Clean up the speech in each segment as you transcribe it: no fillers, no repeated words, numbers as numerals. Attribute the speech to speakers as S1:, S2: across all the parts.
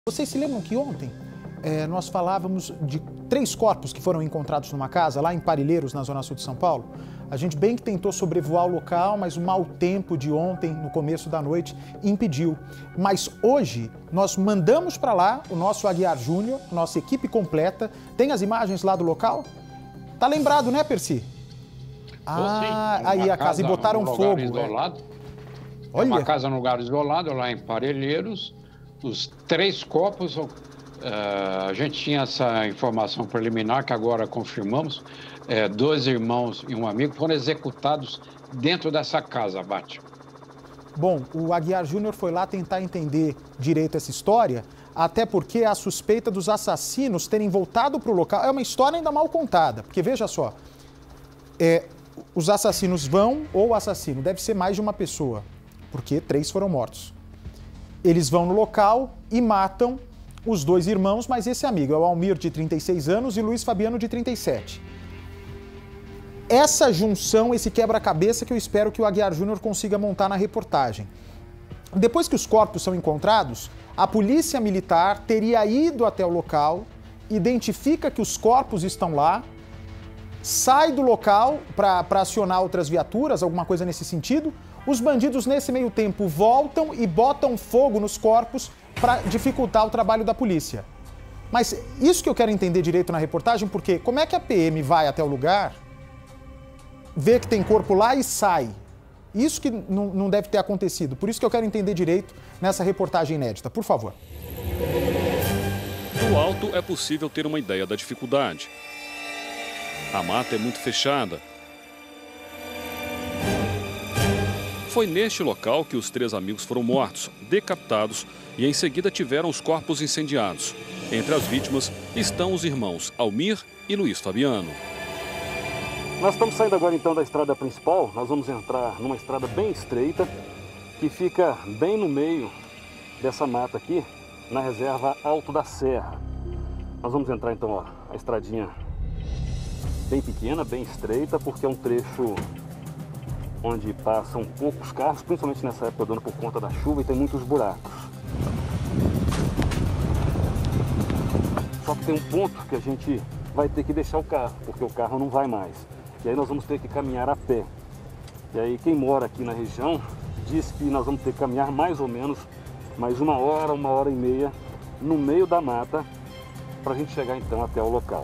S1: Vocês se lembram que ontem nós falávamos de 3 corpos que foram encontrados numa casa lá em Parelheiros, na zona sul de São Paulo? A gente bem que tentou sobrevoar o local, mas o mau tempo de ontem, no começo da noite, impediu. Mas hoje nós mandamos para lá o nosso Aguiar Júnior, nossa equipe completa. Tem as imagens lá do local? Tá lembrado, né, Percy? Ah, aí a casa, e botaram fogo.
S2: Isolado.
S1: Olha.
S2: É uma casa num lugar isolado, lá em Parelheiros. Os 3 corpos, a gente tinha essa informação preliminar, que agora confirmamos, 2 irmãos e um amigo foram executados dentro dessa casa, Bate.
S1: Bom, o Aguiar Júnior foi lá tentar entender direito essa história, até porque a suspeita dos assassinos terem voltado para o local é uma história ainda mal contada, porque veja só, os assassinos vão, ou o assassino deve ser mais de uma pessoa, porque 3 foram mortos. Eles vão no local e matam os 2 irmãos, mas esse amigo é o Almir, de 36 anos, e Luiz Fabiano, de 37. Essa junção, esse quebra-cabeça que eu espero que o Aguiar Júnior consiga montar na reportagem. Depois que os corpos são encontrados, a polícia militar teria ido até o local, identifica que os corpos estão lá, sai do local para acionar outras viaturas, alguma coisa nesse sentido. Os bandidos, nesse meio tempo, voltam e botam fogo nos corpos para dificultar o trabalho da polícia. Mas isso que eu quero entender direito na reportagem, porque como é que a PM vai até o lugar, vê que tem corpo lá e sai? Isso que não deve ter acontecido. Por isso que eu quero entender direito nessa reportagem inédita. Por favor.
S3: Do alto é possível ter uma ideia da dificuldade. A mata é muito fechada. Foi neste local que os 3 amigos foram mortos, decapitados e em seguida tiveram os corpos incendiados. Entre as vítimas estão os irmãos Almir e Luiz Fabiano.
S4: Nós estamos saindo agora então da estrada principal. Nós vamos entrar numa estrada bem estreita que fica bem no meio dessa mata aqui, na reserva Alto da Serra. Nós vamos entrar então, ó, a estradinha bem pequena, bem estreita, porque é um trecho onde passam poucos carros, principalmente nessa época do ano por conta da chuva, e tem muitos buracos. Só que tem um ponto que a gente vai ter que deixar o carro, porque o carro não vai mais. E aí nós vamos ter que caminhar a pé. E aí quem mora aqui na região diz que nós vamos ter que caminhar mais ou menos mais 1 hora, 1h30 no meio da mata para a gente chegar então até o local.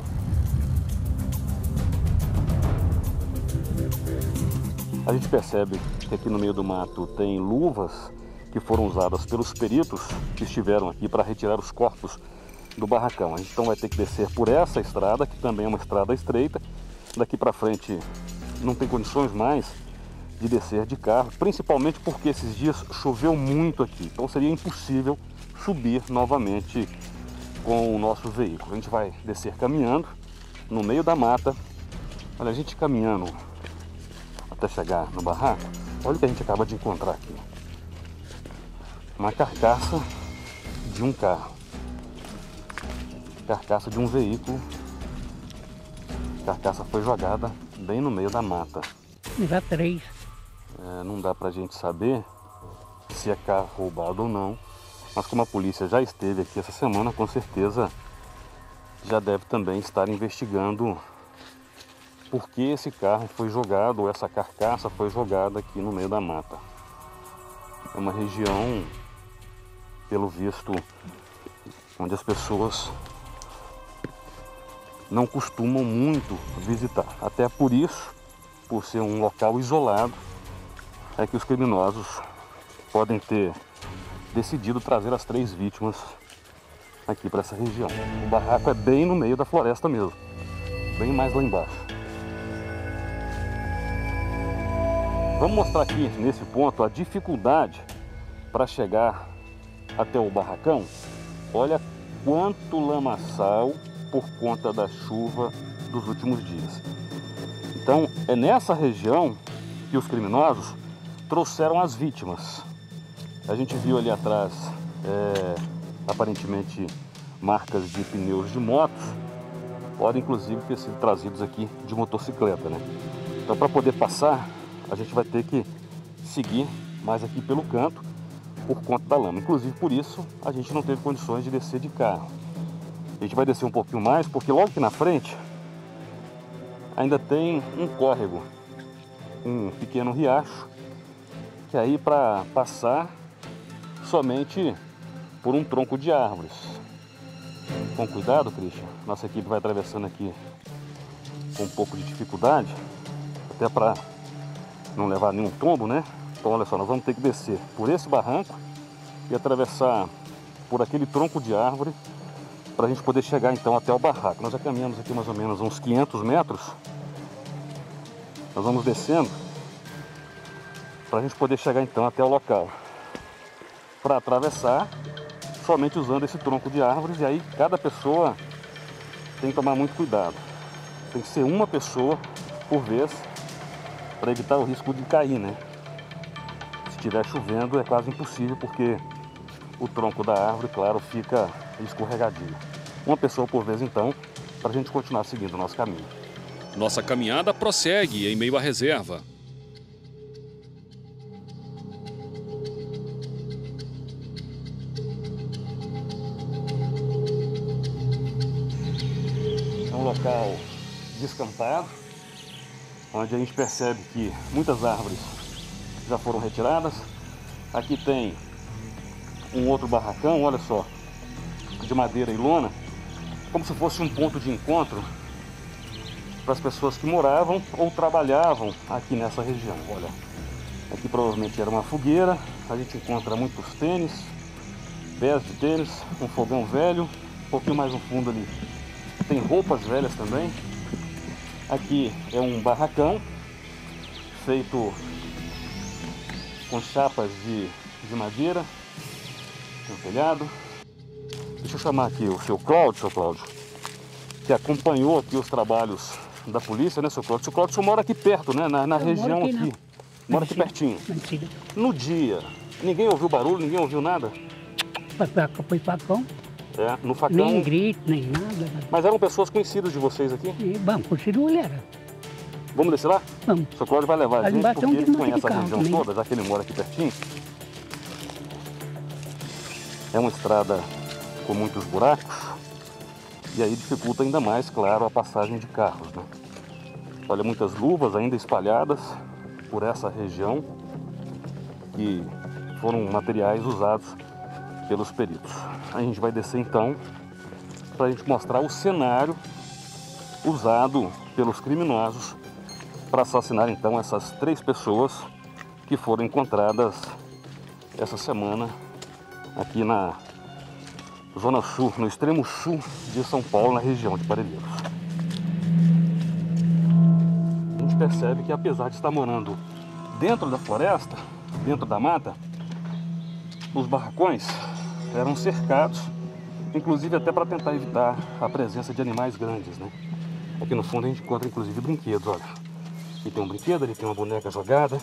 S4: A gente percebe que aqui no meio do mato tem luvas que foram usadas pelos peritos que estiveram aqui para retirar os corpos do barracão. A gente então vai ter que descer por essa estrada, que também é uma estrada estreita. Daqui para frente não tem condições mais de descer de carro, principalmente porque esses dias choveu muito aqui. Então seria impossível subir novamente com o nosso veículo. A gente vai descer caminhando no meio da mata. Olha, a gente caminhando até chegar no barraco, olha o que a gente acaba de encontrar aqui. Uma carcaça de um carro. Carcaça de um veículo. A carcaça foi jogada bem no meio da mata.
S5: Já 3.
S4: Não dá pra gente saber se é carro roubado ou não, mas como a polícia já esteve aqui essa semana, com certeza já deve também estar investigando por que esse carro foi jogado, ou essa carcaça foi jogada aqui no meio da mata. É uma região, pelo visto, onde as pessoas não costumam muito visitar. Até por isso, por ser um local isolado, é que os criminosos podem ter decidido trazer as 3 vítimas aqui para essa região. O barraco é bem no meio da floresta mesmo, bem mais lá embaixo. Vamos mostrar aqui nesse ponto a dificuldade para chegar até o barracão. Olha quanto lamaçal por conta da chuva dos últimos dias. Então é nessa região que os criminosos trouxeram as vítimas. A gente viu ali atrás aparentemente marcas de pneus de motos, podem inclusive ter sido trazidos aqui de motocicleta, né? Então para poder passar a gente vai ter que seguir mais aqui pelo canto, por conta da lama. Inclusive por isso a gente não teve condições de descer de carro. A gente vai descer um pouquinho mais porque logo aqui na frente ainda tem um córrego, um pequeno riacho, que aí para passar somente por um tronco de árvores. Com cuidado, Christian, nossa equipe vai atravessando aqui com um pouco de dificuldade, até para não levar nenhum tombo, né? Então olha só, nós vamos ter que descer por esse barranco e atravessar por aquele tronco de árvore para a gente poder chegar então até o barraco. Nós já caminhamos aqui mais ou menos uns 500 metros. Nós vamos descendo para a gente poder chegar então até o local. Para atravessar, somente usando esse tronco de árvores, e aí cada pessoa tem que tomar muito cuidado. Tem que ser uma pessoa por vez para evitar o risco de cair, né? Se estiver chovendo é quase impossível porque o tronco da árvore, claro, fica escorregadio. Uma pessoa por vez então, para a gente continuar seguindo o nosso caminho.
S3: Nossa caminhada prossegue em meio à reserva.
S4: É um local descampado, onde a gente percebe que muitas árvores já foram retiradas. Aqui tem um outro barracão, olha só, de madeira e lona, como se fosse um ponto de encontro para as pessoas que moravam ou trabalhavam aqui nessa região. Olha, aqui provavelmente era uma fogueira, a gente encontra muitos tênis, pés de tênis, um fogão velho, um pouquinho mais no fundo ali tem roupas velhas também. Aqui é um barracão feito com chapas de madeira, tem um telhado. Deixa eu chamar aqui o seu Cláudio, que acompanhou aqui os trabalhos da polícia, né, seu Cláudio? Seu Cláudio mora aqui perto, né, na região aqui. Mora aqui pertinho. No dia, ninguém ouviu barulho, ninguém ouviu nada?
S5: Foi facão.
S4: É, no facão.
S5: Nem grito, nem nada.
S4: Mas eram pessoas conhecidas de vocês aqui?
S5: Vamos, conhecido mulher.
S4: Vamos descer lá?
S5: Vamos.
S4: O seu Cláudio vai levar a gente porque ele conhece a região
S5: também.
S4: toda, já que ele mora aqui pertinho. É uma estrada com muitos buracos e aí dificulta ainda mais, claro, a passagem de carros, né? Olha, muitas luvas ainda espalhadas por essa região que foram materiais usados pelos peritos. A gente vai descer então para a gente mostrar o cenário usado pelos criminosos para assassinar então essas 3 pessoas que foram encontradas essa semana aqui na Zona Sul, no extremo sul de São Paulo, na região de Parelheiros. A gente percebe que apesar de estar morando dentro da floresta, dentro da mata, os barracões eram cercados, inclusive até para tentar evitar a presença de animais grandes, né? Aqui no fundo a gente encontra inclusive brinquedos, olha. Aqui tem um brinquedo, ali tem uma boneca jogada.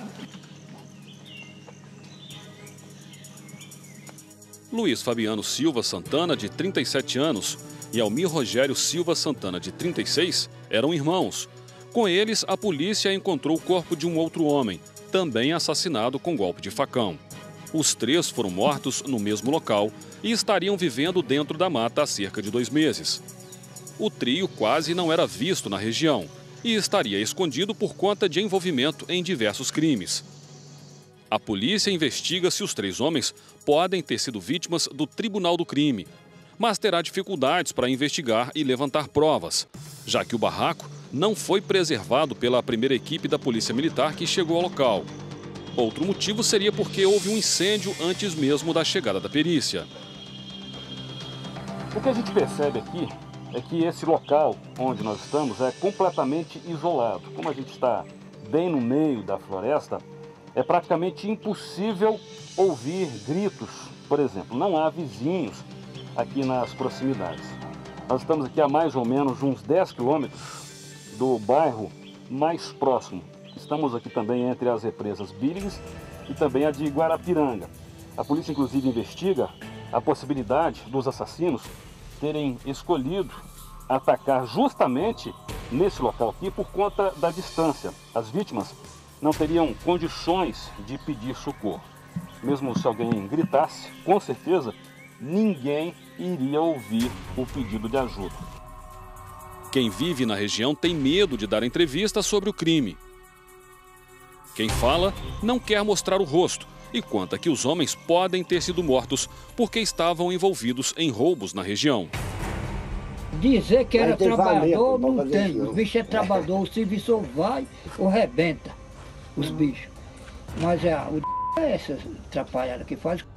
S3: Luiz Fabiano Silva Santana, de 37 anos, e Almir Rogério Silva Santana, de 36, eram irmãos. Com eles, a polícia encontrou o corpo de um outro homem, também assassinado com golpe de facão. Os 3 foram mortos no mesmo local e estariam vivendo dentro da mata há cerca de 2 meses. O trio quase não era visto na região e estaria escondido por conta de envolvimento em diversos crimes. A polícia investiga se os 3 homens podem ter sido vítimas do Tribunal do Crime, mas terá dificuldades para investigar e levantar provas, já que o barraco não foi preservado pela primeira equipe da Polícia Militar que chegou ao local. Outro motivo seria porque houve um incêndio antes mesmo da chegada da perícia.
S4: O que a gente percebe aqui é que esse local onde nós estamos é completamente isolado. Como a gente está bem no meio da floresta, é praticamente impossível ouvir gritos, por exemplo. Não há vizinhos aqui nas proximidades. Nós estamos aqui a mais ou menos uns 10 quilômetros do bairro mais próximo. Estamos aqui também entre as represas Bíligues e também a de Guarapiranga. A polícia inclusive investiga a possibilidade dos assassinos terem escolhido atacar justamente nesse local aqui por conta da distância. As vítimas não teriam condições de pedir socorro. mesmo se alguém gritasse, com certeza ninguém iria ouvir o pedido de ajuda.
S3: Quem vive na região tem medo de dar entrevista sobre o crime. Quem fala não quer mostrar o rosto e conta que os homens podem ter sido mortos porque estavam envolvidos em roubos na região.
S6: Dizer que era trabalhador não tem. Os bichos é trabalhador, o serviço vai ou rebenta os bichos. Mas é essas atrapalhadas que faz.